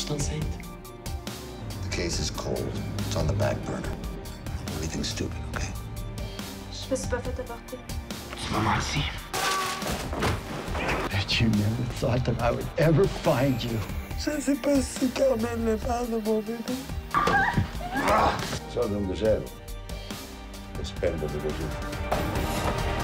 C'est enceinte. The case is cold. It's on the back burner. Anything stupid, okay? Je me suis pas fait avorter. Ce moment-ci. That you never thought that I would ever find you. Je sais pas si Carmen le père de mon bébé. Sono un deserto. E spendo delle giù.